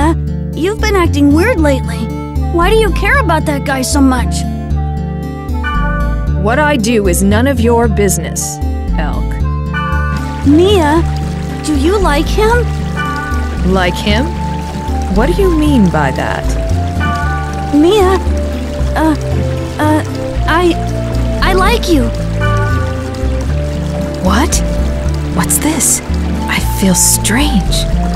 Mia, you've been acting weird lately. Why do you care about that guy so much? What I do is none of your business, Elk. Mia, do you like him? Like him? What do you mean by that? Mia, I like you. What? What's this? I feel strange.